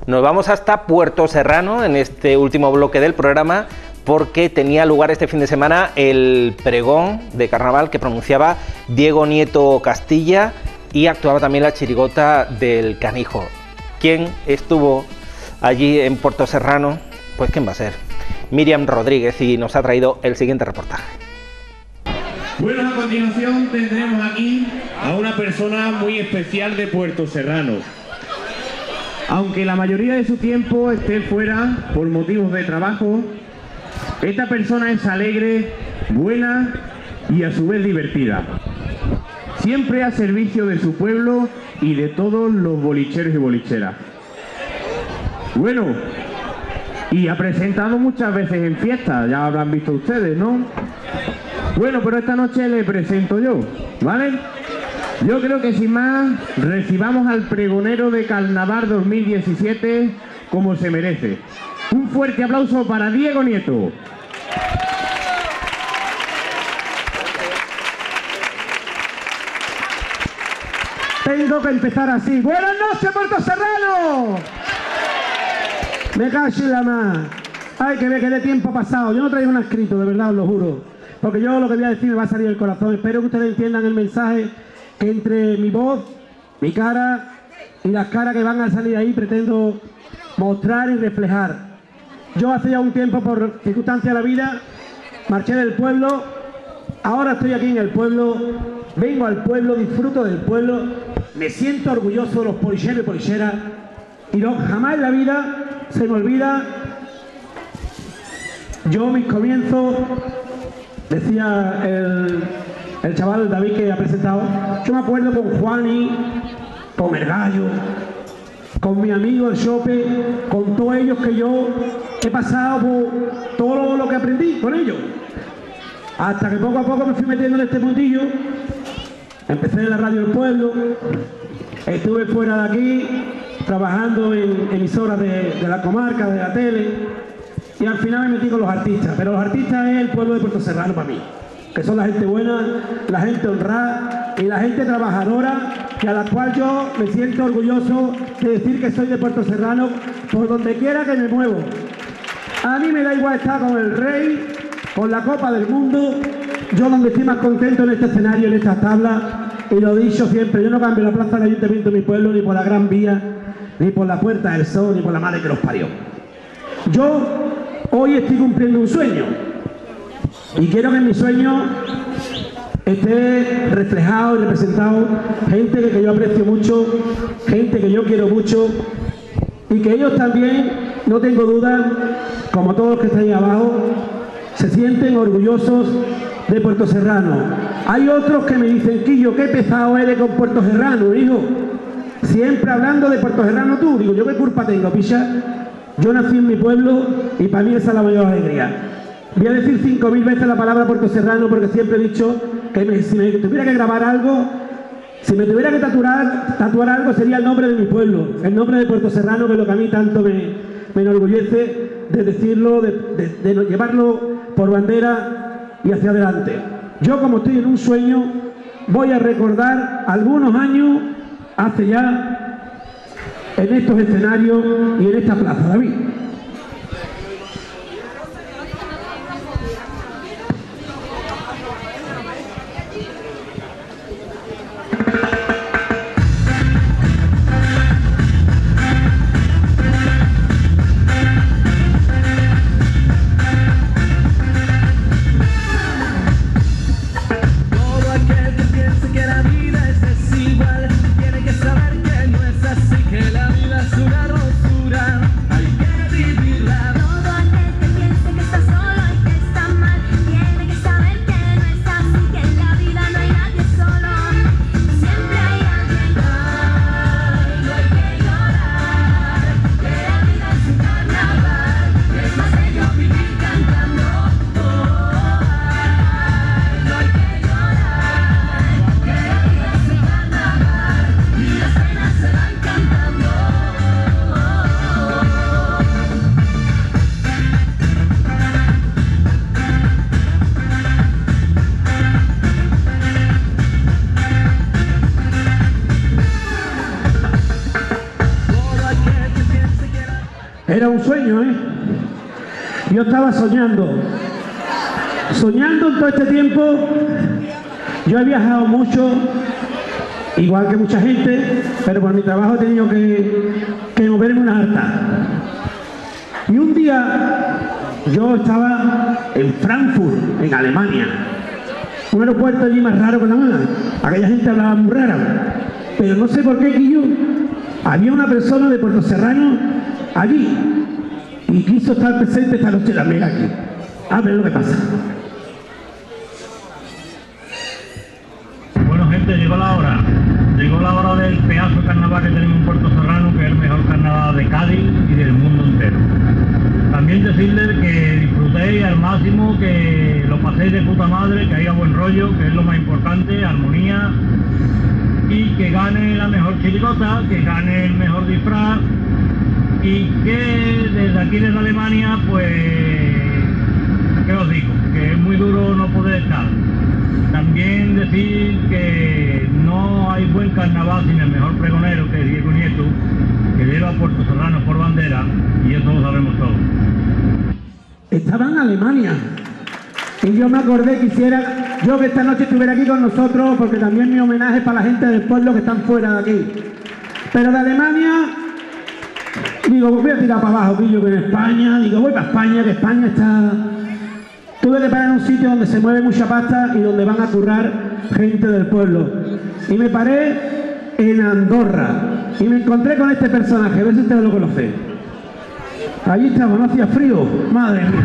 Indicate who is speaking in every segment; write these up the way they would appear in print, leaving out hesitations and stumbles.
Speaker 1: Nos vamos hasta Puerto Serrano en este último bloque del programa, porque tenía lugar este fin de semana el pregón de carnaval que pronunciaba Diego Nieto Castilla y actuaba también la chirigota del Canijo. ¿Quién estuvo allí en Puerto Serrano? Pues ¿quién va a ser? Miriam Rodríguez, y nos ha traído el siguiente reportaje.
Speaker 2: Bueno, a continuación tendremos aquí a una persona muy especial de Puerto Serrano. Aunque la mayoría de su tiempo esté fuera por motivos de trabajo, esta persona es alegre, buena y a su vez divertida. Siempre a servicio de su pueblo y de todos los bolicheros y bolicheras. Bueno, y ha presentado muchas veces en fiestas, ya habrán visto ustedes, ¿no? Bueno, pero esta noche le presento yo, ¿vale? Yo creo que sin más, recibamos al pregonero de Carnaval 2017 como se merece. Un fuerte aplauso para Diego Nieto.
Speaker 3: Tengo que empezar así. ¡Buenas noches, Puerto Serrano! Me cago en la más. Ay, que ve que de tiempo pasado. Yo no traigo un escrito, de verdad, os lo juro. Porque yo lo que voy a decir me va a salir del corazón. Espero que ustedes entiendan el mensaje que entre mi voz, mi cara y las caras que van a salir ahí pretendo mostrar y reflejar. Yo hace ya un tiempo, por circunstancias de la vida, marché del pueblo. Ahora estoy aquí en el pueblo. Vengo al pueblo, disfruto del pueblo. Me siento orgulloso de los policheros y policheras. Y no, jamás en la vida se me olvida. Yo mis comienzos, decía el chaval David que ha presentado, yo me acuerdo con Juani, con el Gallo, con mi amigo el Chope, con todos ellos que yo he pasado por todo lo que aprendí con ellos. Hasta que poco a poco me fui metiendo en este mundillo. Empecé en la radio del pueblo, estuve fuera de aquí, trabajando en emisoras de la comarca, de la tele, y al final me metí con los artistas. Pero los artistas es el pueblo de Puerto Serrano para mí, que son la gente buena, la gente honrada y la gente trabajadora, y a la cual yo me siento orgulloso de decir que soy de Puerto Serrano por donde quiera que me muevo. A mí me da igual estar con el rey, con la Copa del Mundo. Yo donde estoy más contento en este escenario, en estas tablas, y lo he dicho siempre, yo no cambio la plaza del Ayuntamiento de mi pueblo, ni por la Gran Vía, ni por la Puerta del Sol, ni por la madre que los parió. Yo hoy estoy cumpliendo un sueño, y quiero que en mi sueño esté reflejado y representado gente que yo aprecio mucho, gente que yo quiero mucho, y que ellos también, no tengo duda, como todos los que están ahí abajo, se sienten orgullosos de Puerto Serrano. Hay otros que me dicen, Quillo, qué pesado eres con Puerto Serrano, hijo. Siempre hablando de Puerto Serrano tú. Digo, ¿yo qué culpa tengo, picha? Yo nací en mi pueblo y para mí esa es la mayor alegría. Voy a decir 5000 veces la palabra Puerto Serrano porque siempre he dicho que si me tuviera que grabar algo, si me tuviera que tatuar algo, sería el nombre de mi pueblo, el nombre de Puerto Serrano, que es lo que a mí tanto me enorgullece de decirlo, de llevarlo por bandera y hacia adelante. Yo, como estoy en un sueño, voy a recordar algunos años hace ya en estos escenarios y en esta plaza, David.
Speaker 4: Tiene que saber que no es así, que la vida es una locura. Hay que
Speaker 3: Era un sueño, ¿eh? Yo estaba soñando. Soñando en todo este tiempo. Yo he viajado mucho, igual que mucha gente, pero por mi trabajo he tenido que moverme una harta. Y un día yo estaba en Frankfurt, en Alemania. Un aeropuerto allí más raro que la mala. Aquella gente hablaba muy raro. Pero no sé por qué, Guillo, había una persona de Puerto Serrano allí. Y quiso estar presente esta noche también aquí. A ver lo que pasa.
Speaker 4: Bueno, gente, llegó la hora. Llegó la hora del pedazo de carnaval que tenemos en Puerto Serrano, que es el mejor carnaval de Cádiz y del mundo entero. También decirles que disfrutéis al máximo, que lo paséis de puta madre, que haya buen rollo, que es lo más importante, armonía, y que gane la mejor chirigota, que gane el mejor disfraz, y que desde aquí, desde Alemania, pues, ¿qué os digo? Que es muy duro no poder estar. También decir que no hay buen carnaval sin el mejor pregonero, que es Diego Nieto, que lleva a Puerto Serrano por bandera, y eso lo sabemos todos.
Speaker 3: Estaba en Alemania. Y yo me acordé que quisiera, yo que esta noche estuviera aquí con nosotros, porque también mi homenaje es para la gente del pueblo que están fuera de aquí. Pero de Alemania, digo, voy a tirar para abajo, pillo, que en España, digo, voy para España, que España está... Tuve que parar en un sitio donde se mueve mucha pasta y donde van a currar gente del pueblo. Y me paré en Andorra y me encontré con este personaje, a ver si ustedes lo conocen. Allí estamos, no hacía frío, madre mía.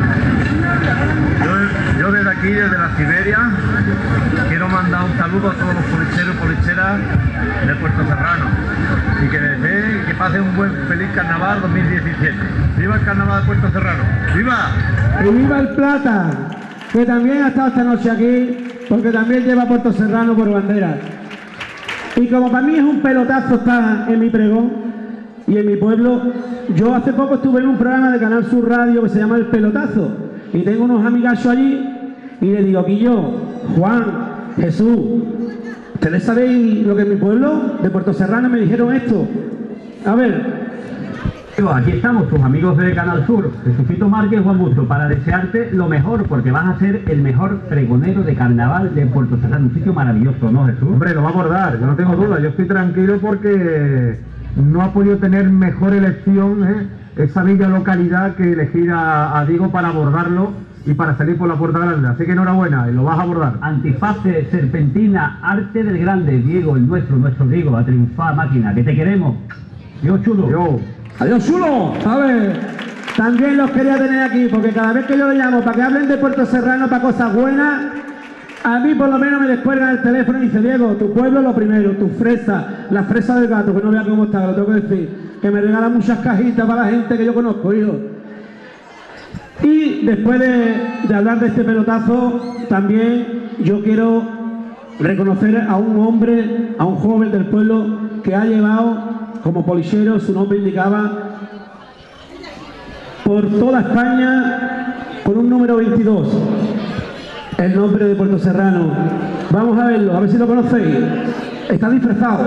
Speaker 4: Yo desde aquí, desde la Siberia, quiero mandar un saludo a todos los policheros y policheras de Puerto Serrano y que deseen que pasen un buen feliz carnaval 2017. ¡Viva el carnaval de Puerto Serrano! ¡Viva!
Speaker 3: Y viva el Plata, que también ha estado esta noche aquí, porque también lleva a Puerto Serrano por bandera. Y como para mí es un pelotazo estar en mi pregón y en mi pueblo, yo hace poco estuve en un programa de Canal Sur Radio que se llama El Pelotazo, y tengo unos amigachos allí, y les digo, Quillo, Juan, Jesús, ¿ustedes sabéis lo que es mi pueblo? De Puerto Serrano me dijeron esto. A ver...
Speaker 5: Aquí estamos, tus amigos de Canal Sur, Jesucito Márquez, Juan Busto, para desearte lo mejor, porque vas a ser el mejor pregonero de carnaval de Puerto Serrano, un sitio maravilloso, ¿no, Jesús?
Speaker 6: Hombre, lo va a abordar, yo no tengo duda, yo estoy tranquilo porque no ha podido tener mejor elección esa bella localidad que elegir a Diego para abordarlo y para salir por la puerta grande, así que enhorabuena, y lo vas a abordar.
Speaker 5: Antifaces, serpentina, arte del grande, Diego, el nuestro Diego, a triunfar, máquina, que te queremos. Yo, chulo.
Speaker 6: Yo.
Speaker 3: Adiós, chulo. A ver, también los quería tener aquí, porque cada vez que yo le llamo para que hablen de Puerto Serrano para cosas buenas, a mí por lo menos me descuelgan el teléfono y dice, Diego, tu pueblo lo primero, tu fresa, la fresa del gato, que no vea cómo está, lo tengo que decir, que me regala muchas cajitas para la gente que yo conozco, hijo. Y después de hablar de este pelotazo, también yo quiero reconocer a un hombre, a un joven del pueblo que ha llevado como polichero, su nombre indicaba, por toda España con un número 22, el nombre de Puerto Serrano. Vamos a verlo, a ver si lo conocéis. Está disfrazado.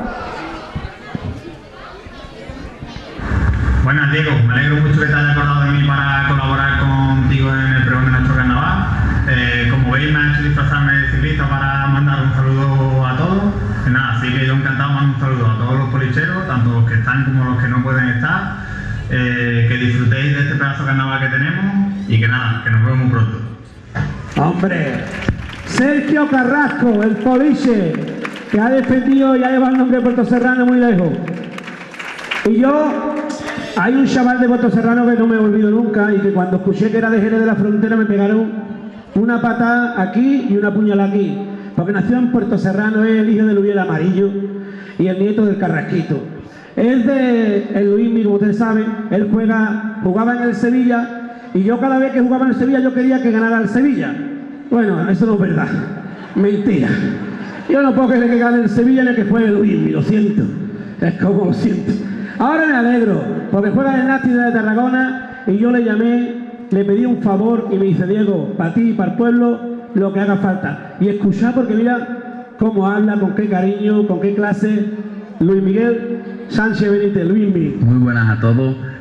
Speaker 7: Buenas, Diego, me alegro mucho que te hayas acordado de mí para colaborar contigo en el pregón de nuestro carnaval. Como veis, me han hecho disfrazarme de ciclista para mandar un saludo a todos. Y nada, así que yo encantado mando un saludo a todos los policheros, tanto los que están como los que no pueden estar. Que disfrutéis de este pedazo de carnaval que tenemos y que nada, que nos vemos muy pronto.
Speaker 3: Hombre, Sergio Carrasco, el poliche, que ha defendido y ha llevado el nombre de Puerto Serrano muy lejos. Y yo, hay un chaval de Puerto Serrano que no me olvido nunca y que cuando escuché que era de Jerez de la Frontera me pegaron una patada aquí y una puñalada aquí, porque nació en Puerto Serrano, es el hijo de Luis el Amarillo y el nieto del Carrasquito. Es de el Luismi, como ustedes saben, él jugaba en el Sevilla y yo cada vez que jugaba en el Sevilla yo quería que ganara el Sevilla. Bueno, eso no es verdad, mentira. Yo no puedo querer que gane el Sevilla ni que juegue el Luismi, lo siento, es como lo siento. Ahora me alegro, porque juega el Nasti de Tarragona y yo le llamé, le pedí un favor y me dice, Diego, para ti y para el pueblo, lo que haga falta. Y escuchad porque mira cómo habla, con qué cariño, con qué clase, Luis Miguel Sánchez Benítez, Luismi.
Speaker 8: Muy buenas a todos.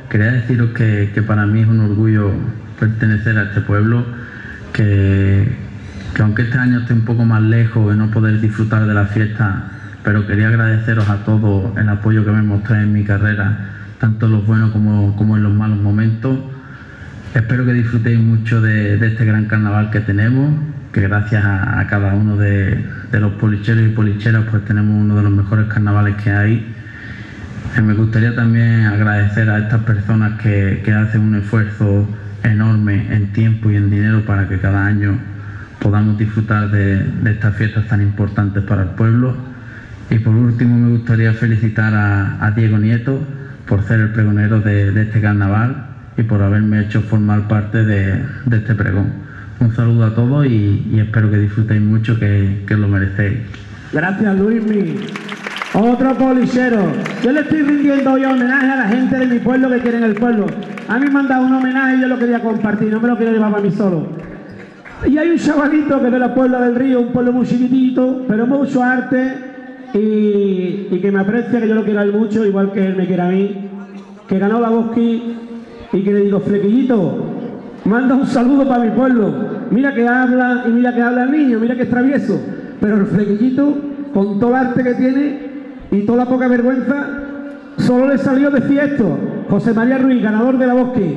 Speaker 8: quería deciros que para mí es un orgullo pertenecer a este pueblo, que aunque este año esté un poco más lejos y no poder disfrutar de la fiesta, pero quería agradeceros a todos el apoyo que me mostráis en mi carrera, tanto en los buenos como en los malos momentos. Espero que disfrutéis mucho de este gran carnaval que tenemos, que gracias a cada uno de los policheros y policheras pues tenemos uno de los mejores carnavales que hay. Me gustaría también agradecer a estas personas que hacen un esfuerzo enorme en tiempo y en dinero para que cada año podamos disfrutar de estas fiestas tan importantes para el pueblo. Y por último me gustaría felicitar a Diego Nieto por ser el pregonero de este carnaval y por haberme hecho formar parte de este pregón. Un saludo a todos y espero que disfrutéis mucho, que lo merecéis.
Speaker 3: Gracias, Luismi. Otro polichero. Yo le estoy rindiendo hoy homenaje a la gente de mi pueblo que quieren el pueblo. A mí me han dado un homenaje y yo lo quería compartir, no me lo quiero llevar para mí solo. Y hay un chavalito que es de la Puebla del Río, un pueblo muy chiquitito, pero mucho arte y que me aprecia, que yo lo quiero a él mucho, igual que él me quiere a mí, que ganó la Bosqui y que le digo, Flequillito, manda un saludo para mi pueblo. Mira que habla y mira que habla el niño, mira que es travieso, pero el Flequillito, con todo el arte que tiene y toda la poca vergüenza, solo le salió decir esto. José María Ruiz, ganador de la Bosqui.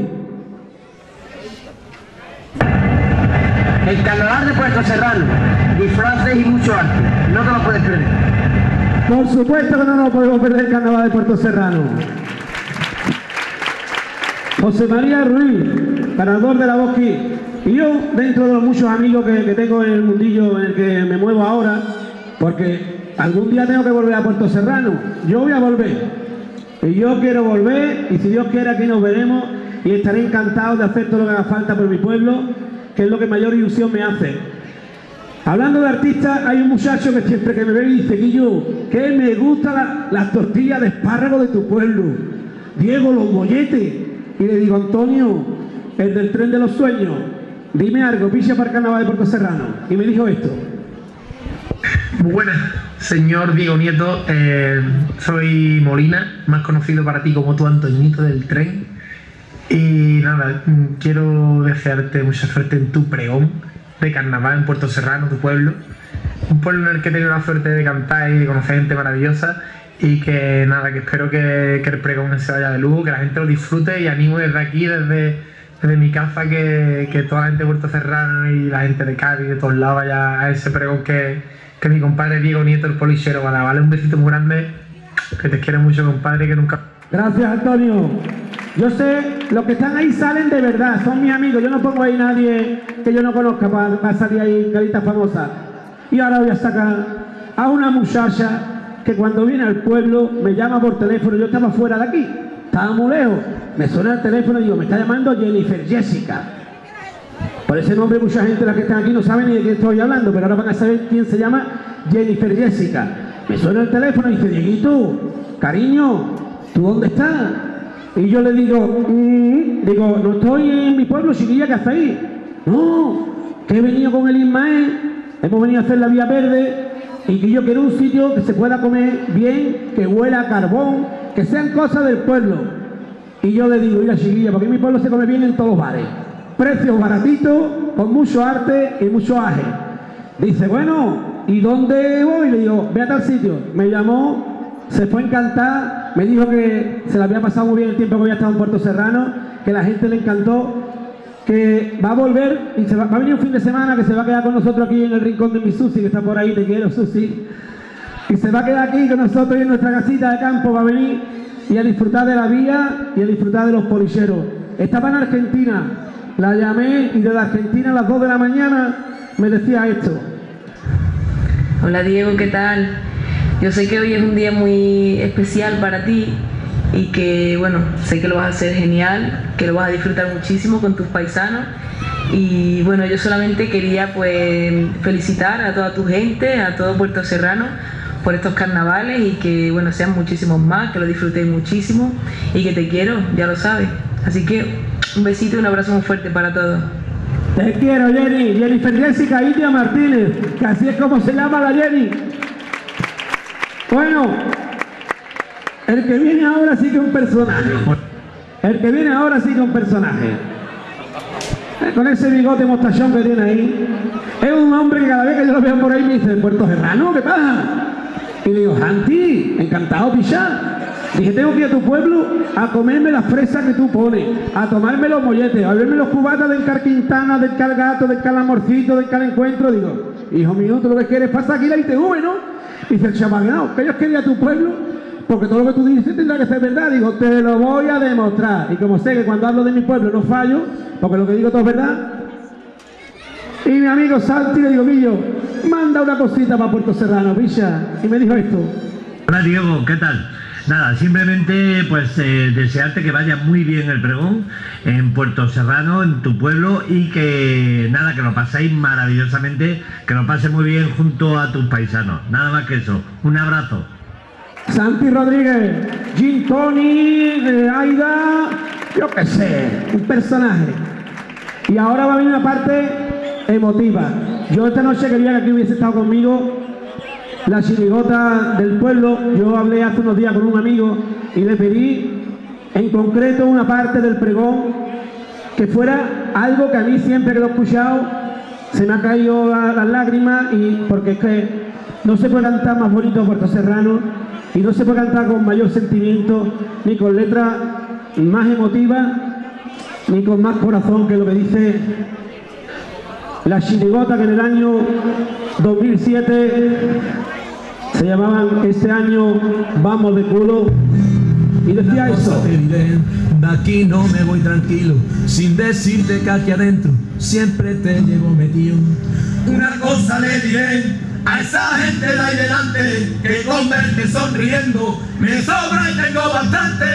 Speaker 9: El carnaval de Puerto Serrano, disfraces y mucho arte, no te lo puedes perder.
Speaker 3: Por supuesto que no nos podemos perder el carnaval de Puerto Serrano. José María Ruiz, ganador de la Bosqui. Y yo, dentro de los muchos amigos que tengo en el mundillo en el que me muevo ahora, porque algún día tengo que volver a Puerto Serrano, yo voy a volver. Y yo quiero volver, y si Dios quiere aquí nos veremos, y estaré encantado de hacer todo lo que haga falta por mi pueblo, que es lo que mayor ilusión me hace. Hablando de artistas, hay un muchacho que siempre que me ve y dice, Guillo, que me gustan las tortillas de espárrago de tu pueblo. Diego, los molletes. Y le digo, Antonio, el del tren de los sueños, dime algo, picha para el carnaval de Puerto Serrano. Y me dijo esto.
Speaker 10: Muy buenas, señor Diego Nieto. Soy Molina, más conocido para ti como tu Antoñito del tren. Y nada, quiero desearte mucha suerte en tu pregón de carnaval en Puerto Serrano, tu pueblo. Un pueblo en el que he tenido la suerte de cantar y de conocer gente maravillosa. Y que nada, que espero que el pregón se vaya de lujo, que la gente lo disfrute, y animo desde aquí, desde mi casa, que toda la gente de Puerto Serrano y la gente de Cádiz, de todos lados, vaya a ese pregón que mi compadre Diego Nieto, el polichero, vale, un besito muy grande, que te quiero mucho, compadre, que nunca...
Speaker 3: Gracias, Antonio. Yo sé, los que están ahí salen de verdad, son mis amigos, yo no pongo ahí nadie que yo no conozca para salir ahí caritas famosas. Y ahora voy a sacar a una muchacha que cuando viene al pueblo me llama por teléfono. Yo estaba fuera de aquí, estaba muy lejos, me suena el teléfono y digo, me está llamando Jennifer Jessica. Por ese nombre mucha gente, la que están aquí, no saben ni de qué estoy hablando, pero ahora van a saber quién se llama Jennifer Jessica. Me suena el teléfono y dice, Dieguito, cariño, ¿tú dónde estás? Y yo le digo, no estoy en mi pueblo, chiquilla, ¿qué hacéis? No, que he venido con el Ismael, hemos venido a hacer la vía verde, y que yo quiero un sitio que se pueda comer bien, que huela a carbón, que sean cosas del pueblo. Y yo le digo, mira, chiquilla, porque en mi pueblo se come bien en todos los bares. Precios baratitos, con mucho arte y mucho aje. Dice, bueno, ¿y dónde voy? Le digo, ve a tal sitio. Me llamó, se fue a encantar, me dijo que se le había pasado muy bien el tiempo que había estado en Puerto Serrano, que la gente le encantó, que va a volver y va a venir un fin de semana, que se va a quedar con nosotros aquí en el rincón de mi Susi, que está por ahí, te quiero, Susi. Y se va a quedar aquí con nosotros en nuestra casita de campo, va a venir y a disfrutar de la vía y a disfrutar de los policheros. Estaba en Argentina, la llamé y desde Argentina a las 2 de la mañana me decía esto.
Speaker 11: Hola Diego, ¿qué tal? Yo sé que hoy es un día muy especial para ti y que, bueno, sé que lo vas a hacer genial, que lo vas a disfrutar muchísimo con tus paisanos. Y bueno, yo solamente quería pues felicitar a toda tu gente, a todo Puerto Serrano por estos carnavales y que, bueno, sean muchísimos más, que lo disfrutéis muchísimo y que te quiero, ya lo sabes. Así que un besito y un abrazo muy fuerte para todos.
Speaker 3: Te quiero, Jenny. Jennifer Jessica Itia Martínez, que así es como se llama la Jenny. Bueno, el que viene ahora sí que es un personaje. El que viene ahora sí que es un personaje. Con ese bigote mostachón que tiene ahí. Es un hombre que cada vez que yo lo veo por ahí me dice, Puerto Serrano, ¿qué pasa? Y digo, Santi, encantado pichar. Dije, tengo que ir a tu pueblo a comerme las fresas que tú pones, a tomarme los molletes, a verme los cubatas del Car Quintana, del Car Gato, del Car Amorcito, del Car Encuentro. Digo, hijo mío, tú lo que quieres pasa aquí la ITV, ¿no? Y dice el chaval, no, que ellos querían a tu pueblo, porque todo lo que tú dices tendrá que ser verdad. Digo, te lo voy a demostrar. Y como sé que cuando hablo de mi pueblo no fallo, porque lo que digo todo es verdad. Y mi amigo Santi le digo, Millo, manda una cosita para Puerto Serrano, picha. Y me dijo esto.
Speaker 4: Hola Diego, ¿qué tal? Nada, simplemente pues desearte que vaya muy bien el pregón en Puerto Serrano, en tu pueblo, y que nada, que lo paséis maravillosamente, que lo pases muy bien junto a tus paisanos. Nada más que eso. Un abrazo.
Speaker 3: Santi Rodríguez, Gin Tony, Aida, yo qué sé, un personaje. Y ahora va a venir una parte emotiva. Yo esta noche quería que aquí hubiese estado conmigo la chirigota del pueblo. Yo hablé hace unos días con un amigo y le pedí en concreto una parte del pregón que fuera algo que a mí siempre que lo he escuchado se me ha caído las lágrimas, y porque es que no se puede cantar más bonito Puerto Serrano y no se puede cantar con mayor sentimiento, ni con letras más emotivas, ni con más corazón que lo que dice la chirigota, que en el año 2007 se llamaban Este año vamos de culo, y decía eso.
Speaker 12: De aquí no me voy tranquilo, sin decirte que aquí adentro siempre te llevo metido.
Speaker 13: Una cosa le diré a esa gente de ahí delante, que con verte sonriendo me sobra y tengo bastante.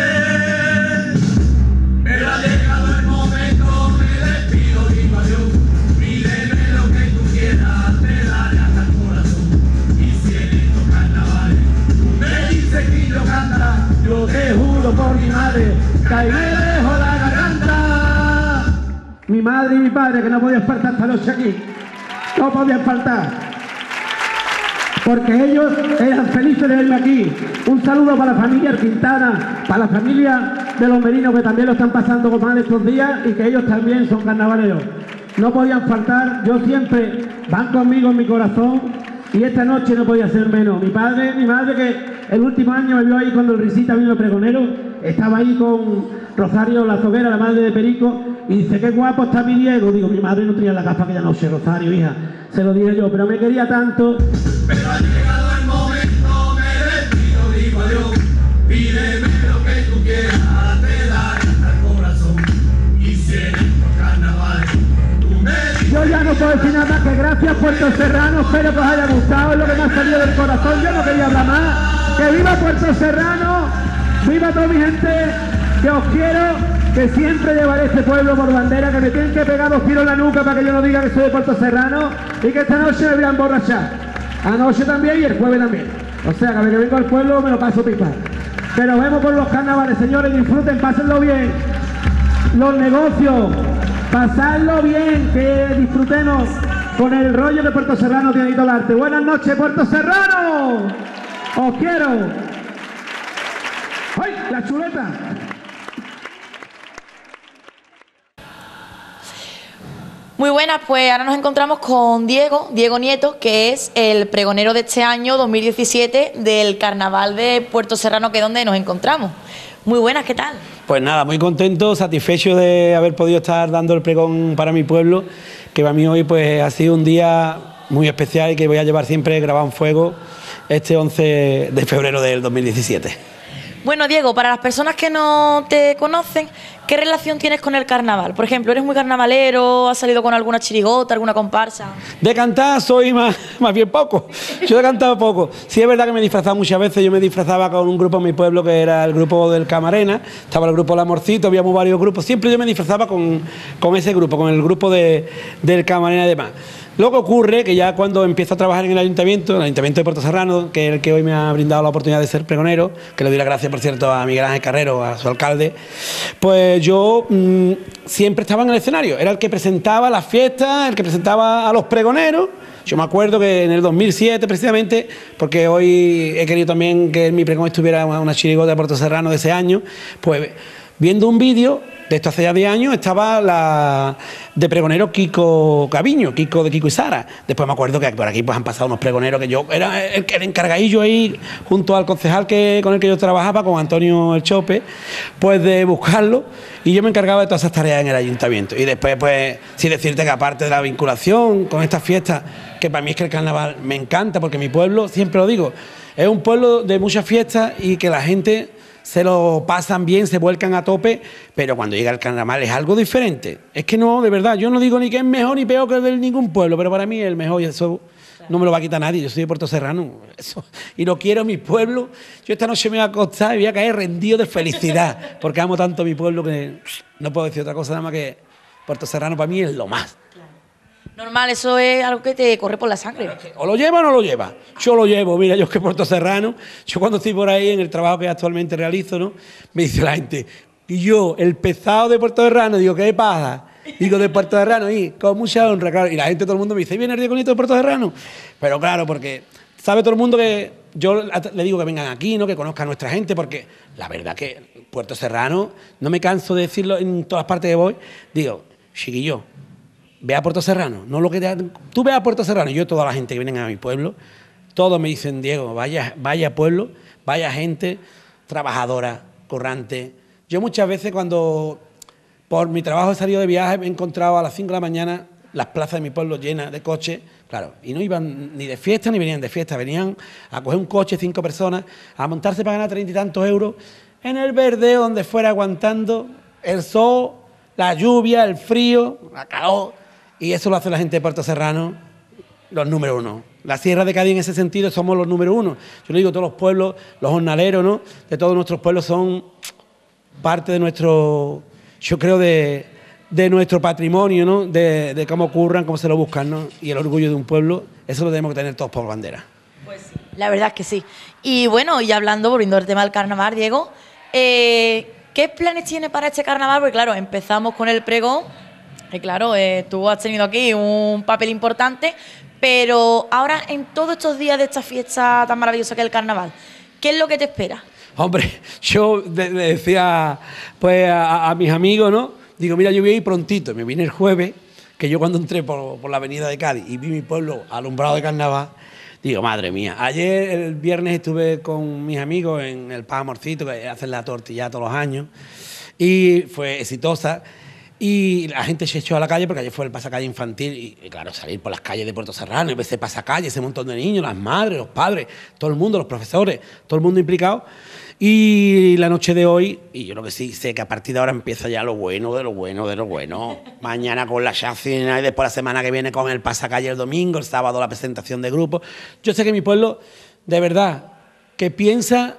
Speaker 13: Pero ha llegado el momento, me despido, digo adiós. Pídeme lo que tú quieras, te daré hasta el corazón. Y si en estos carnavales tú me dices que yo cantarás, yo te juro por mi madre que ahí me dejo la garganta.
Speaker 3: Mi madre y mi padre, que no podían faltar esta noche aquí, no podían faltar, porque ellos eran felices de verme aquí. Un saludo para la familia Quintana, para la familia de los Merinos, que también lo están pasando con mal estos días y que ellos también son carnavaleros. No podían faltar, yo siempre van conmigo en mi corazón, y esta noche no podía ser menos. Mi padre, mi madre, que el último año me vio ahí cuando el Risita vino el pregonero, estaba ahí con Rosario La Zoguera, la madre de Perico, y dice, qué guapo está mi Diego. Digo, mi madre no tenía la gafa aquella noche, Rosario, hija, se lo dije yo, pero me quería tanto.
Speaker 13: Pero ha llegado el momento, me despido, digo adiós. Pídeme lo que tú quieras, te daré hasta el corazón. Y si en estos carnavales tú me dices...
Speaker 3: Yo ya no puedo decir nada más que gracias Puerto Serrano, espero que os haya gustado, es lo que me ha salido del corazón, yo no quería hablar más. Que viva Puerto Serrano, viva toda mi gente, que os quiero, que siempre llevaré este pueblo por bandera, que me tienen que pegar 2 tiros en la nuca para que yo no diga que soy de Puerto Serrano, y que esta noche me voy a emborrachar. Anoche también y el jueves también. O sea, cada vez que vengo al pueblo me lo paso pipa. Pero nos vemos por los carnavales, señores, disfruten, pásenlo bien. Los negocios, pasadlo bien, que disfrutemos con el rollo de Puerto Serrano tiene todo el arte. Buenas noches, Puerto Serrano. Os quiero. ¡Ay, la chuleta!
Speaker 14: Muy buenas, pues ahora nos encontramos con Diego Nieto, que es el pregonero de este año 2017 del Carnaval de Puerto Serrano, que es donde nos encontramos. Muy buenas, ¿qué tal?
Speaker 15: Pues nada, muy contento, satisfecho de haber podido estar dando el pregón para mi pueblo, que para mí hoy pues ha sido un día muy especial y que voy a llevar siempre grabado en fuego este 11 de febrero del 2017.
Speaker 14: Bueno, Diego, para las personas que no te conocen, ¿qué relación tienes con el carnaval? Por ejemplo, ¿eres muy carnavalero? ¿Has salido con alguna chirigota, alguna comparsa?
Speaker 15: De cantar soy más bien poco. Yo he cantado poco. Sí es verdad que me he disfrazado muchas veces. Yo me disfrazaba con un grupo en mi pueblo que era el grupo del Camarena. Estaba el grupo El Amorcito, habíamos varios grupos. Siempre yo me disfrazaba con ese grupo, con el grupo del Camarena y demás. Lo que ocurre que ya cuando empiezo a trabajar en el Ayuntamiento de Puerto Serrano, que es el que hoy me ha brindado la oportunidad de ser pregonero, que le doy las gracias, por cierto, a Miguel Ángel Carrero, a su alcalde, pues yo siempre estaba en el escenario. Era el que presentaba las fiestas, el que presentaba a los pregoneros. Yo me acuerdo que en el 2007, precisamente, porque hoy he querido también que en mi pregón estuviera una chirigota de Puerto Serrano de ese año, pues viendo un vídeo de esto hace ya 10 años, estaba la de pregonero Kiko Gaviño, Kiko de Kiko y Sara. Después me acuerdo que por aquí pues han pasado unos pregoneros que yo era el encargadillo ahí, junto al concejal con el que yo trabajaba, con Antonio El Chope, pues de buscarlo, y yo me encargaba de todas esas tareas en el ayuntamiento. Y después, pues, sí decirte que aparte de la vinculación con estas fiestas, que para mí es que el carnaval me encanta, porque mi pueblo, siempre lo digo, es un pueblo de muchas fiestas y que la gente se lo pasan bien, se vuelcan a tope, pero cuando llega el carnaval es algo diferente. Es que no, de verdad, yo no digo ni que es mejor ni peor que el de ningún pueblo, pero para mí es el mejor, y eso no me lo va a quitar nadie. Yo soy de Puerto Serrano, eso, y lo quiero mi pueblo. Yo esta noche me voy a acostar y voy a caer rendido de felicidad, porque amo tanto a mi pueblo que no puedo decir otra cosa nada más que Puerto Serrano para mí es lo más.
Speaker 14: Normal, eso es algo que te corre por la sangre.
Speaker 15: O lo lleva o no lo lleva. Yo lo llevo, mira, yo que Puerto Serrano, yo cuando estoy por ahí en el trabajo que actualmente realizo, ¿no? Me dice la gente, y yo, el pesado de Puerto Serrano, digo, ¿qué pasa? Digo, de Puerto Serrano, y con mucha honra, claro. Y la gente, todo el mundo me dice, ¿viene el Diego Nieto de Puerto Serrano? Pero claro, porque sabe todo el mundo que yo le digo que vengan aquí, ¿no? Que conozcan a nuestra gente, porque la verdad que Puerto Serrano, no me canso de decirlo en todas partes que voy, digo, chiquillo, ve a Puerto Serrano, no lo que tú ve a Puerto Serrano. Yo, toda la gente que viene a mi pueblo, todos me dicen, Diego, vaya pueblo, vaya gente trabajadora, currante. Yo muchas veces cuando por mi trabajo he salido de viaje me he encontrado a las 5 de la mañana las plazas de mi pueblo llenas de coches, claro, y no iban ni de fiesta ni venían de fiesta, venían a coger un coche, 5 personas, a montarse para ganar 30 y tantos euros en el verdeo donde fuera, aguantando el sol, la lluvia, el frío, la calor. Y eso lo hace la gente de Puerto Serrano, los número 1. La Sierra de Cádiz en ese sentido somos los número 1. Yo le digo, todos los pueblos, los jornaleros, ¿no? De todos nuestros pueblos son parte de nuestro, yo creo, de nuestro patrimonio, ¿no? De cómo curran, cómo se lo buscan, ¿no? Y el orgullo de un pueblo, eso lo tenemos que tener todos por bandera.
Speaker 14: Pues sí, la verdad es que sí. Y bueno, y hablando, volviendo al tema del carnaval, Diego, ¿qué planes tiene para este carnaval? Porque claro, empezamos con el pregón. Y claro, tú has tenido aquí un papel importante, pero ahora en todos estos días de esta fiesta tan maravillosa que es el carnaval, ¿qué es lo que te espera?
Speaker 15: Hombre, yo le decía pues a mis amigos, ¿no? Digo, mira, yo voy a ir prontito. Me vine el jueves, que yo cuando entré por la avenida de Cádiz y vi mi pueblo alumbrado de carnaval, digo, madre mía. Ayer, el viernes, estuve con mis amigos en el Pan Amorcito, que hacen la tortilla todos los años, y fue exitosa. Y la gente se echó a la calle porque ayer fue el pasacalle infantil y claro, salir por las calles de Puerto Serrano, ese pasacalle, ese montón de niños, las madres, los padres, todo el mundo, los profesores, todo el mundo implicado. Y la noche de hoy, y yo lo que sí sé que a partir de ahora empieza ya lo bueno de lo bueno de lo bueno. Mañana con la chacina y después la semana que viene con el pasacalle el domingo, el sábado la presentación de grupos. Yo sé que mi pueblo, de verdad, que piensa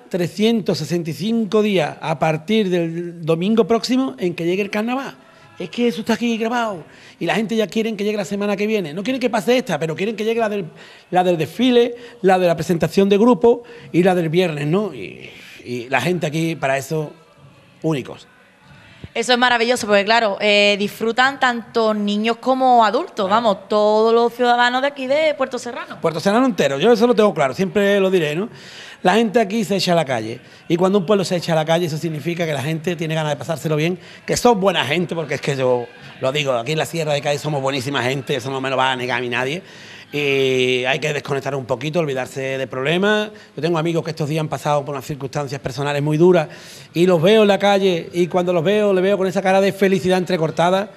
Speaker 15: 365 días a partir del domingo próximo en que llegue el carnaval. Es que eso está aquí grabado y la gente ya quiere que llegue la semana que viene. No quieren que pase esta, pero quieren que llegue la del desfile, la de la presentación de grupo y la del viernes, ¿no? Y la gente aquí para eso, únicos.
Speaker 14: Eso es maravilloso porque claro, disfrutan tanto niños como adultos, vamos, todos los ciudadanos de aquí de Puerto Serrano.
Speaker 15: Puerto Serrano entero, yo eso lo tengo claro, siempre lo diré, ¿no? La gente aquí se echa a la calle y cuando un pueblo se echa a la calle eso significa que la gente tiene ganas de pasárselo bien, que son buena gente, porque es que yo lo digo, aquí en la Sierra de Cádiz somos buenísima gente, eso no me lo va a negar a mí nadie. Y hay que desconectar un poquito, olvidarse de problemas. Yo tengo amigos que estos días han pasado por unas circunstancias personales muy duras y los veo en la calle y cuando los veo, les veo con esa cara de felicidad entrecortada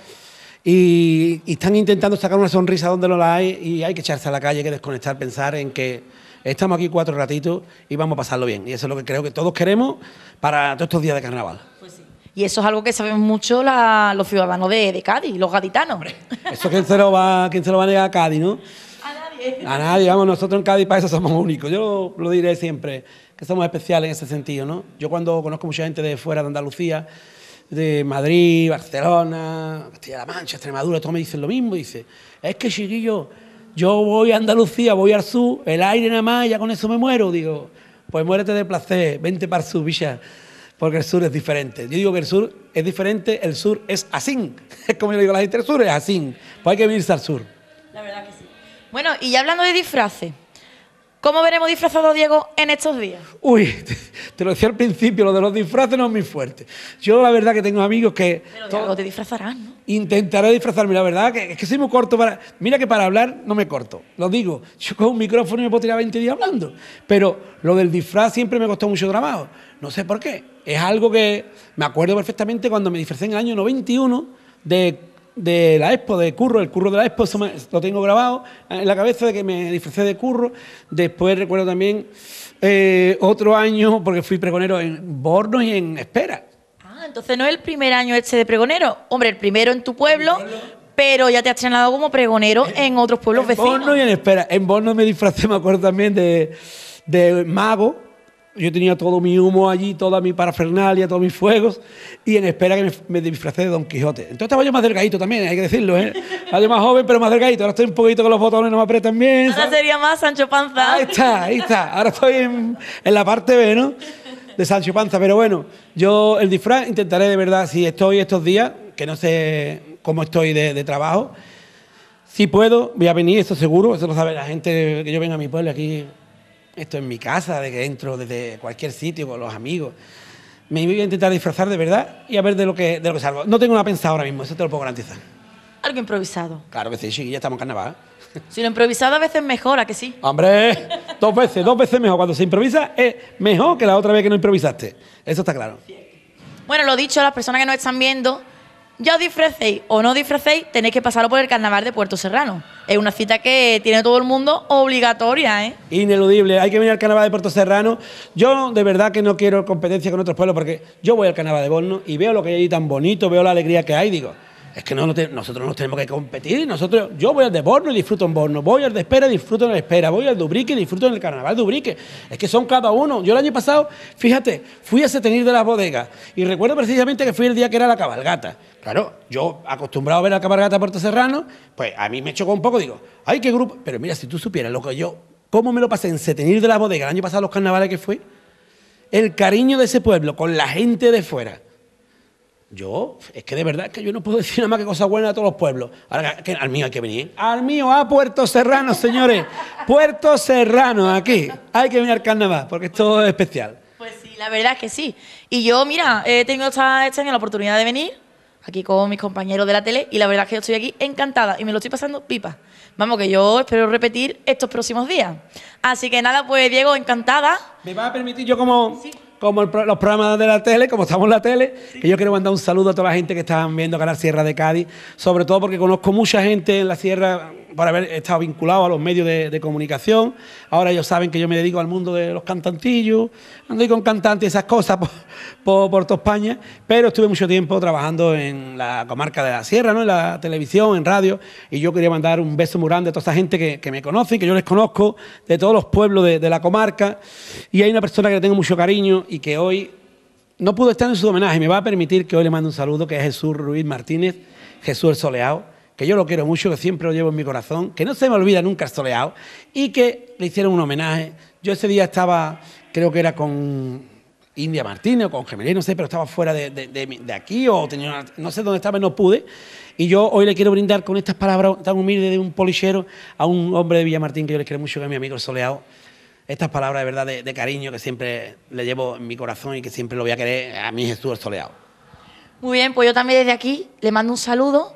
Speaker 15: y están intentando sacar una sonrisa donde no la hay y hay que echarse a la calle, hay que desconectar, pensar en que estamos aquí 4 ratitos y vamos a pasarlo bien. Y eso es lo que creo que todos queremos para todos estos días de carnaval.
Speaker 14: Pues sí. Y eso es algo que saben mucho los ciudadanos de Cádiz, los gaditanos.
Speaker 15: Eso quién se lo va a negar a Cádiz, ¿no? A nadie, vamos, nosotros en Cádiz para eso somos únicos. Yo lo diré siempre, que somos especiales en ese sentido, ¿no? Yo cuando conozco mucha gente de fuera de Andalucía, de Madrid, Barcelona, Castilla-La Mancha, Extremadura, todos me dicen lo mismo, dice, es que chiquillo, yo voy a Andalucía, voy al sur, el aire nada más, ya con eso me muero. Digo, pues muérete de placer, vente para el sur, bicha, porque el sur es diferente. Yo digo que el sur es diferente, el sur es así. Es como yo digo a la gente, el sur es así, pues hay que venirse al sur.
Speaker 14: La verdad que sí. Bueno, y ya hablando de disfraces, ¿Cómo veremos disfrazado a Diego en estos días?
Speaker 15: Uy, te lo decía al principio, lo de los disfraces no es muy fuerte. Yo la verdad que tengo amigos que...
Speaker 14: Pero de algo te disfrazarán, ¿no?
Speaker 15: Intentaré disfrazarme, la verdad que es que soy muy corto para... Mira que para hablar no me corto, lo digo. Yo cojo un micrófono y me puedo tirar 20 días hablando. Pero lo del disfraz siempre me costó mucho trabajo. No sé por qué. Es algo que me acuerdo perfectamente cuando me disfracé en el año 91 de la Expo, de Curro, el Curro de la Expo, eso lo tengo grabado en la cabeza de que me disfracé de Curro. Después recuerdo también otro año, porque fui pregonero en Bornos y en Espera.
Speaker 14: Ah, entonces no es el primer año este de pregonero. Hombre, el primero en tu pueblo, pero ya te has estrenado como pregonero en otros pueblos vecinos.
Speaker 15: En Bornos y en Espera. En Bornos me disfracé, me acuerdo también de mago. Yo tenía todo mi humo allí, toda mi parafernalia, todos mis fuegos, y en Espera que me disfracé de Don Quijote. Entonces estaba yo más delgadito también, hay que decirlo, ¿eh? Estaba yo más joven, pero más delgadito. Ahora estoy un poquito con los botones, no me apretan bien.
Speaker 14: Ahora sería más Sancho Panza.
Speaker 15: Ahí está. Ahora estoy en la parte B, ¿no? De Sancho Panza. Pero bueno, yo el disfraz intentaré de verdad, si estoy estos días, que no sé cómo estoy de trabajo, si puedo, voy a venir, esto seguro, eso lo sabe la gente, que yo venga a mi pueblo aquí. Esto es mi casa, de que entro desde cualquier sitio con los amigos. Me voy a intentar disfrazar de verdad y a ver de lo que salgo. No tengo nada pensado ahora mismo, eso te lo puedo garantizar.
Speaker 14: Algo improvisado.
Speaker 15: Claro que sí, ya estamos en carnaval.
Speaker 14: Si lo improvisado a veces mejora, que sí.
Speaker 15: Hombre, dos veces mejor. Cuando se improvisa es mejor que la otra vez que no improvisaste. Eso está claro.
Speaker 14: Bueno, lo dicho, a las personas que nos están viendo, ya os disfracéis o no disfracéis, tenéis que pasarlo por el carnaval de Puerto Serrano. Es una cita que tiene todo el mundo obligatoria, ¿eh?
Speaker 15: Ineludible, hay que venir al carnaval de Puerto Serrano. Yo de verdad que no quiero competencia con otros pueblos porque yo voy al carnaval de Bornos y veo lo que hay allí tan bonito, veo la alegría que hay, digo, es que nosotros no tenemos que competir, yo voy al de Bornos y disfruto en Bornos, voy al de Espera y disfruto en la Espera, voy al de Ubrique y disfruto en el carnaval de Ubrique. Es que son cada uno. Yo el año pasado, fíjate, fui a Setenir de las Bodegas y recuerdo precisamente que fui el día que era la cabalgata. Claro, yo acostumbrado a ver la cabalgata de Puerto Serrano, pues a mí me chocó un poco, digo, ay, qué grupo. Pero mira, si tú supieras lo que cómo me lo pasé en Setenir de las Bodegas el año pasado, los carnavales que fui, el cariño de ese pueblo con la gente de fuera. Es que de verdad que yo no puedo decir nada más que cosas buenas a todos los pueblos. Ahora que al mío hay que venir. Al mío, a Puerto Serrano, señores. Puerto Serrano, aquí. Hay que venir al carnaval, porque esto es especial.
Speaker 14: Pues sí, la verdad es que sí. Y yo, mira, he tenido este año la oportunidad de venir aquí con mis compañeros de la tele y la verdad es que yo estoy aquí encantada y me lo estoy pasando pipa. Vamos, que yo espero repetir estos próximos días. Así que nada, pues Diego, encantada.
Speaker 15: ¿Me va a permitir yo como los programas de la tele, como estamos en la tele, que yo quiero mandar un saludo a toda la gente que están viendo Canal Sierra de Cádiz, sobre todo porque conozco mucha gente en la Sierra por haber estado vinculado a los medios de comunicación. Ahora ellos saben que yo me dedico al mundo de los cantantillos, ando ahí con cantantes y esas cosas por toda España, pero estuve mucho tiempo trabajando en la comarca de la Sierra, ¿no? En la televisión, en radio, y yo quería mandar un beso muy grande a toda esa gente que me conoce, que yo les conozco, de todos los pueblos de la comarca, y hay una persona que le tengo mucho cariño y que hoy no pudo estar en su homenaje, me va a permitir que hoy le mande un saludo, que es Jesús Ruiz Martínez, Jesús el Soleado, que yo lo quiero mucho, que siempre lo llevo en mi corazón, que no se me olvida nunca el Soleado, y que le hicieron un homenaje. Yo ese día estaba, creo que era con India Martínez o con Gemelí, no sé, pero estaba fuera de aquí o tenía no sé dónde estaba y no pude. Y yo hoy le quiero brindar con estas palabras tan humildes de un polichero a un hombre de Villamartín que yo le quiero mucho, que es mi amigo el Soleado. Estas palabras de verdad de cariño que siempre le llevo en mi corazón y que siempre lo voy a querer a mí, Jesús el Soleado.
Speaker 14: Muy bien, pues yo también desde aquí le mando un saludo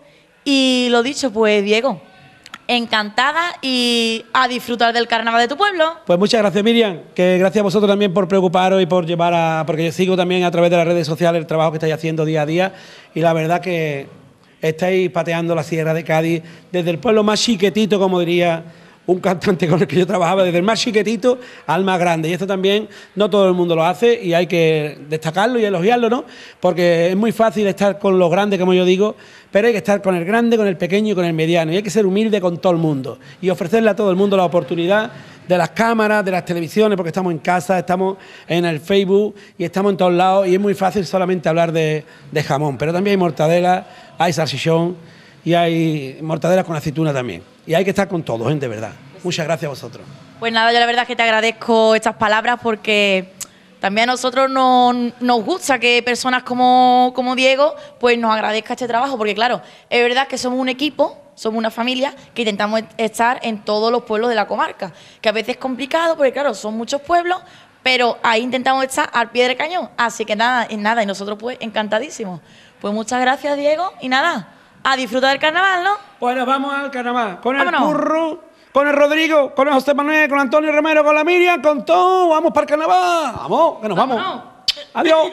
Speaker 14: y lo dicho, pues Diego, encantada y a disfrutar del carnaval de tu pueblo.
Speaker 15: Pues muchas gracias, Miriam, que gracias a vosotros también por preocuparos y por llevar porque yo sigo también a través de las redes sociales el trabajo que estáis haciendo día a día y la verdad que estáis pateando la Sierra de Cádiz desde el pueblo más chiquitito, como diría un cantante con el que yo trabajaba, desde el más chiquitito al más grande. Y esto también no todo el mundo lo hace y hay que destacarlo y elogiarlo, ¿no? Porque es muy fácil estar con los grandes, como yo digo, pero hay que estar con el grande, con el pequeño y con el mediano. Y hay que ser humilde con todo el mundo y ofrecerle a todo el mundo la oportunidad de las cámaras, de las televisiones, porque estamos en casa, estamos en el Facebook y estamos en todos lados y es muy fácil solamente hablar de jamón. Pero también hay mortadela, hay salchichón y hay mortadelas con aceituna también. Y hay que estar con todos, de verdad. Muchas gracias a vosotros.
Speaker 14: Pues nada, yo la verdad es que te agradezco estas palabras porque también a nosotros nos gusta que personas como Diego pues nos agradezca este trabajo, porque claro, es verdad que somos un equipo somos una familia que intentamos estar en todos los pueblos de la comarca, que a veces es complicado porque claro, son muchos pueblos, pero ahí intentamos estar al pie del cañón. Así que nada, y nosotros pues encantadísimos. Pues muchas gracias, Diego, y nada, a disfrutar del carnaval, ¿no?
Speaker 15: Bueno, vamos al carnaval, con
Speaker 14: Vámonos.
Speaker 15: el Curro, con el Rodrigo, con el José Manuel, con Antonio Romero, con la Miriam, con todo, vamos para el carnaval, vamos, que nos vamos. Adiós.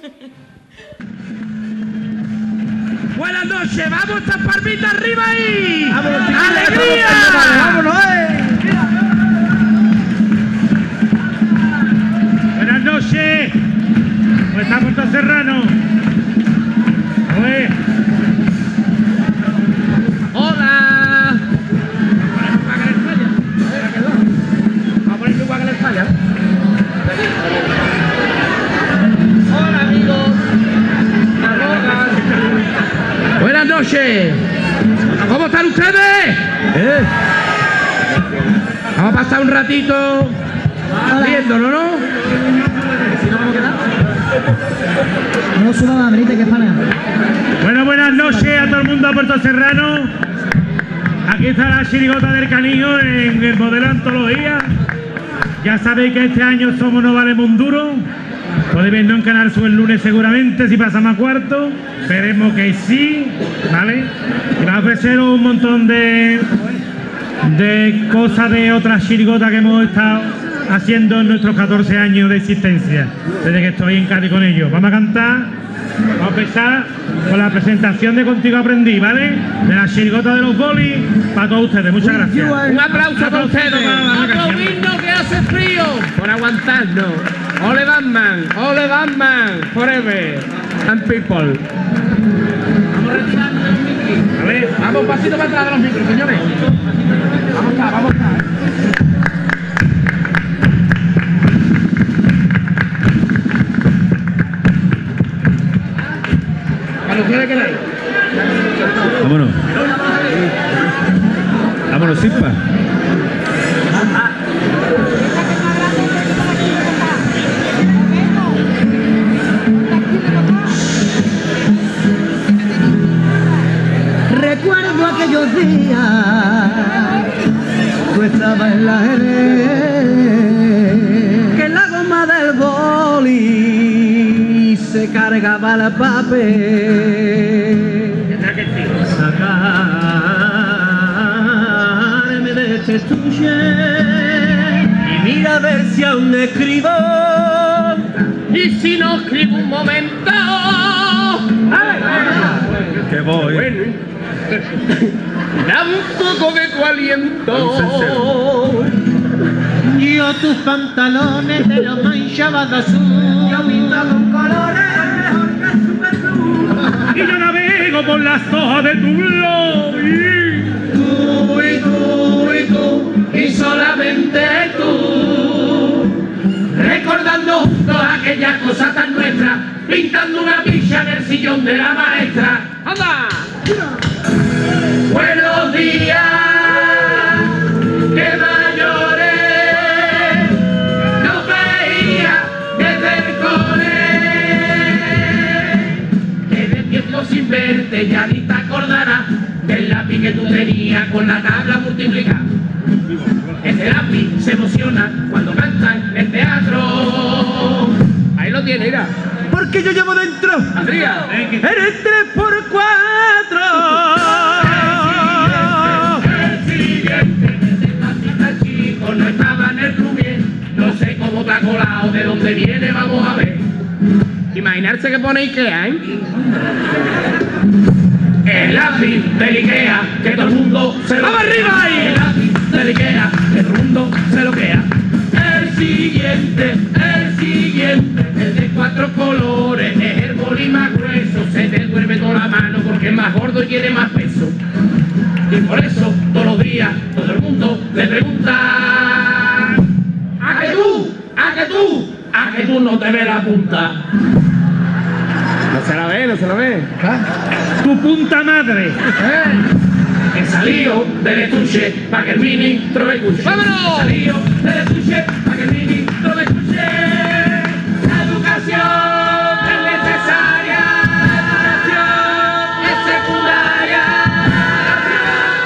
Speaker 13: Buenas noches, vamos estas palmitas arriba ahí.
Speaker 15: ¡Vámonos,
Speaker 13: ¡Alegría!
Speaker 15: ¡Vámonos,
Speaker 16: Buenas noches. ¿Cómo está Puerto Serrano? Oye.
Speaker 13: Hola. Vamos a poner igual que les falla. Hola, amigos. Buenas noches. ¿Cómo están ustedes? Vamos a pasar un ratito viéndolo, ¿no? Si no vamos a quedar.
Speaker 17: No suba la brita, que pana.
Speaker 16: Bueno, buenas noches a todo el mundo a Puerto Serrano. Aquí está la chirigota del Canillo en el modelo antología. Ya sabéis que este año somos No Valemos un Duro. Podéis vernos en Canal Sur el lunes seguramente, si pasamos a cuarto. Esperemos que sí, ¿vale? Y va a ofrecer un montón de cosas de otras chirigotas que hemos estado haciendo en nuestros 14 años de existencia, desde que estoy en Cádiz con ellos. Vamos a cantar, vamos a empezar con la presentación de Contigo Aprendí, ¿vale? De la chirigota de los bolis, para todos ustedes. Muchas gracias.
Speaker 13: Un aplauso a todos ustedes. Aplaudirnos que hace frío por aguantarnos. Ole Batman, forever and people. Vamos retirando el micro. A ver, vamos un pasito para atrás de los micros, señores. Vamos acá. A los que queráis.
Speaker 16: Vámonos, Simpa.
Speaker 17: Recuerdo aquellos días, tú estabas en la Jerez, que la goma del boli se cargaba el papel. Sacarme de este estuche y mira a ver si aún escribo.
Speaker 13: Y si no escribo un momento.
Speaker 16: Que voy.
Speaker 13: Da un poco de tu aliento.
Speaker 17: Yo tus pantalones te los manchaba de azul. Yo pinto con colores mejor que Superblue.
Speaker 16: Y yo navego por las hojas de tu blog.
Speaker 13: Tú, y solamente tú. Recordando juntos aquellas cosas tan nuestras, pintando una picha en el sillón de la maestra. ¡Anda! Buenos días, que mayores nos veía desde el cole. Que de tiempo sin verte ya ni te acordarás del lápiz que tú tenías con la tabla multiplicada. Ese lápiz se emociona cuando canta en el teatro. Ahí lo tiene, mira.
Speaker 17: Porque yo llevo dentro
Speaker 13: Adrián,
Speaker 17: el 3x4.
Speaker 13: El siguiente, desde casita chico, no estaba en el Rubier. No sé cómo te ha colado, de dónde viene, vamos a ver. Imaginarse que pone Ikea, ¿eh? El lápiz del Ikea, que todo el mundo se lo ¡vamos arriba ahí! El lápiz del Ikea, que todo el mundo se lo queda. El siguiente, el de 4 colores, es el boli más grueso, se te duerme toda la mano porque es más gordo y tiene más peso. Y por eso, todos los días, todo el mundo le pregunta: ¿a que tú no te ves la punta? No se la ve.
Speaker 16: ¡Tu punta madre!
Speaker 13: He salido del estuche pa' que el ministro me escuche. ¡Vámonos! He salido del estuche pa' que el ministro me escuche. La educación es necesaria, la educación es secundaria.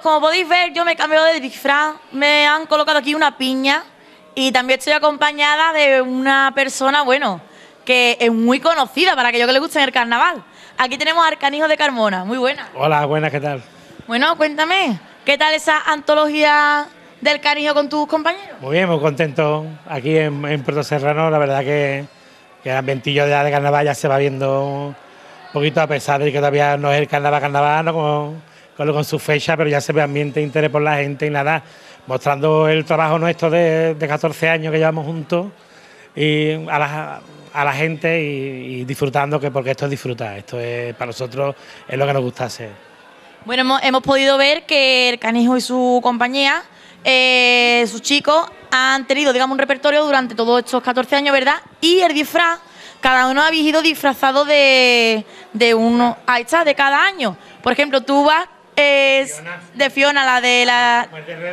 Speaker 14: como podéis ver, yo me he cambiado de disfraz, me han colocado aquí una piña y también estoy acompañada de una persona, bueno, que es muy conocida para aquellos que les guste el carnaval. Aquí tenemos al Canijo de Carmona, muy buena.
Speaker 18: Hola, buenas, ¿qué tal?
Speaker 14: Bueno, cuéntame, ¿qué tal esa antología del Canijo con tus compañeros?
Speaker 18: Muy bien, muy contento aquí en Puerto Serrano, la verdad que el ambientillo de carnaval ya se va viendo un poquito, a pesar de que todavía no es el carnaval, ¿no? con su fecha, pero ya se ve ambiente, interés por la gente y nada, mostrando el trabajo nuestro de 14 años que llevamos juntos y a la gente y disfrutando, porque esto es disfrutar, esto es para nosotros es lo que nos gusta hacer.
Speaker 14: Bueno, hemos podido ver que el Canijo y su compañía, sus chicos, han tenido, digamos, un repertorio durante todos estos 14 años, ¿verdad? Y el disfraz, cada uno habéis ido disfrazado de uno, ahí está, de cada año. Por ejemplo, tú vas de Fiona, la de la...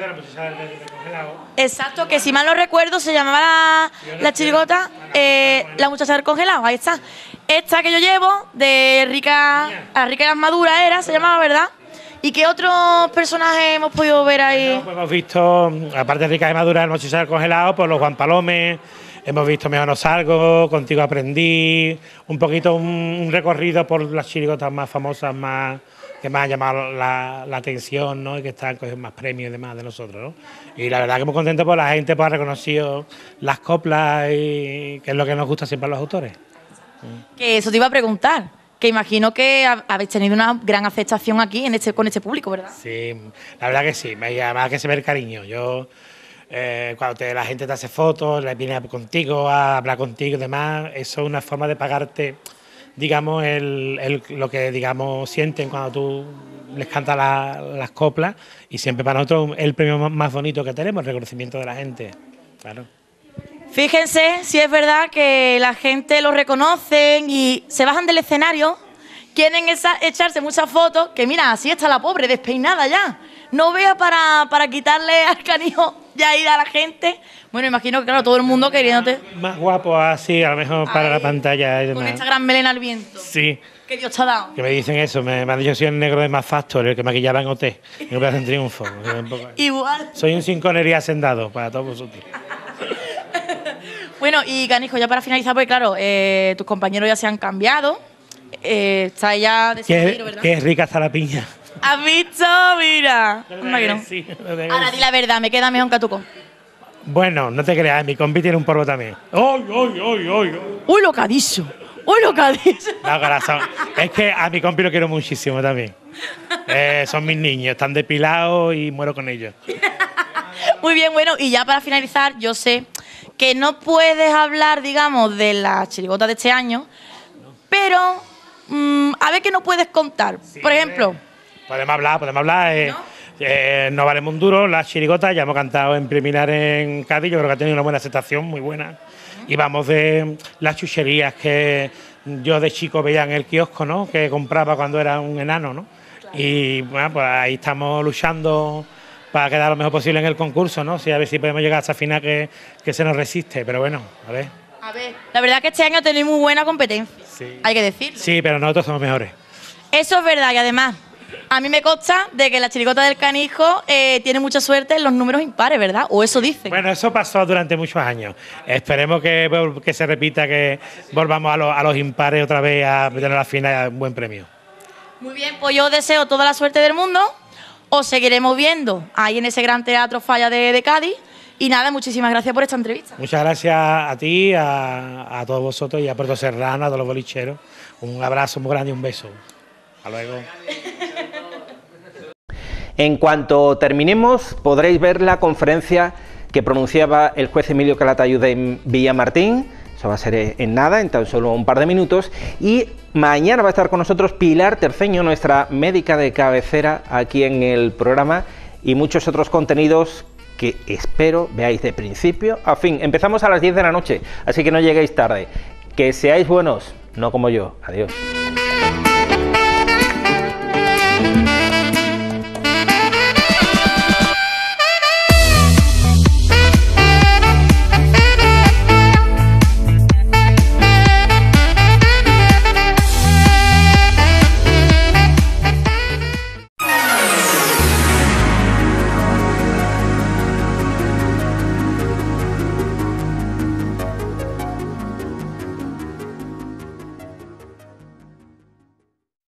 Speaker 14: Exacto, que si mal no recuerdo se llamaba la chirigota, la muchacha del congelado, ahí está. Esta que yo llevo, de Rica y las Maduras era, se llamaba, ¿verdad? ¿Y qué otros personajes hemos podido ver ahí?
Speaker 18: Bueno, pues hemos visto, aparte de Rica y Maduras, el muchacha del congelado, pues los Juan Palomes, hemos visto Mejor no salgo, Contigo aprendí, un poquito un recorrido por las chirigotas más famosas, que más han llamado la atención, ¿no? Y que están cogiendo más premios y demás de nosotros, ¿no? Y la verdad que muy contento por la gente pues ha reconocido las coplas y que es lo que nos gusta siempre a los autores.
Speaker 14: Que eso te iba a preguntar, que imagino que habéis tenido una gran aceptación aquí con este público, ¿verdad?
Speaker 18: Sí, la verdad que sí, además que se ve el cariño. Yo, cuando la gente te hace fotos, viene contigo a hablar contigo y demás, eso es una forma de pagarte, digamos, lo que digamos sienten cuando tú les cantas las coplas, y siempre para nosotros el premio más bonito que tenemos, el reconocimiento de la gente, claro.
Speaker 14: Fíjense si es verdad que la gente lo reconocen y se bajan del escenario, quieren echarse muchas fotos, que mira, así está la pobre, despeinada ya. No vea para quitarle al Canijo ya ir a la gente. Bueno, imagino que claro, todo el mundo queriéndote.
Speaker 18: Más guapo así, a lo mejor para la pantalla.
Speaker 14: Con esta gran melena al viento.
Speaker 18: Sí.
Speaker 14: Que Dios te ha dado.
Speaker 18: Que me dicen eso, me han dicho que soy el negro de Más Factor, el que maquillaba en OT. Y no me hacen triunfo.
Speaker 14: Igual.
Speaker 18: Soy un sinconería hacendado para todos vosotros.
Speaker 14: Bueno, y Canijo, ya para finalizar, pues claro, tus compañeros ya se han cambiado. Está ya decidido, ¿verdad?
Speaker 18: Qué rica está la piña.
Speaker 14: ¿Has visto? Mira.
Speaker 18: Sí,
Speaker 14: ahora di la verdad, me queda mejor que a tu compi.
Speaker 18: Bueno, no te creas, mi compi tiene un polvo también. ¡Ay, ay, ay, ay!
Speaker 14: ¡Uy, lo que ha dicho! ¡Uy, lo que ha dicho!
Speaker 18: No, corazón, es que a mi compi lo quiero muchísimo también. Son mis niños, están depilados y muero con ellos.
Speaker 14: Muy bien, bueno, y ya para finalizar, yo sé que no puedes hablar, digamos, de las chirigotas de este año, pero a ver qué nos puedes contar. Sí, por ejemplo...
Speaker 18: Podemos hablar. No vale un duro, las chirigotas, ya hemos cantado en preliminar en Cádiz, yo creo que ha tenido una buena aceptación, muy buena. Y vamos de las chucherías que yo de chico veía en el kiosco, ¿no? Que compraba cuando era un enano, ¿no? Y bueno, pues ahí estamos luchando para quedar lo mejor posible en el concurso, ¿no? Sí, a ver si podemos llegar hasta el final que se nos resiste, pero bueno, a ver.
Speaker 14: A ver, la verdad que este año tenéis muy buena competencia, sí. Hay que decirlo.
Speaker 18: Sí, pero nosotros somos mejores.
Speaker 14: Eso es verdad, y además, a mí me consta de que la chirigota del Canijo tiene mucha suerte en los números impares, ¿verdad? O eso dicen.
Speaker 18: Bueno, eso pasó durante muchos años. Esperemos que se repita, que volvamos a los impares otra vez a meter a la final un buen premio.
Speaker 14: Muy bien, pues yo os deseo toda la suerte del mundo. Os seguiremos viendo ahí en ese gran teatro Falla de Cádiz. Y nada, muchísimas gracias por esta entrevista.
Speaker 18: Muchas gracias a ti, a todos vosotros y a Puerto Serrano, a todos los bolicheros. Un abrazo muy grande y un beso. Hasta luego.
Speaker 1: En cuanto terminemos, podréis ver la conferencia que pronunciaba el juez Emilio Calatayud en Villamartín. Eso va a ser en nada, en tan solo un par de minutos. Y mañana va a estar con nosotros Pilar Terceño, nuestra médica de cabecera aquí en el programa, y muchos otros contenidos que espero veáis de principio a fin. Empezamos a las 10 de la noche, así que no lleguéis tarde. Que seáis buenos, no como yo. Adiós.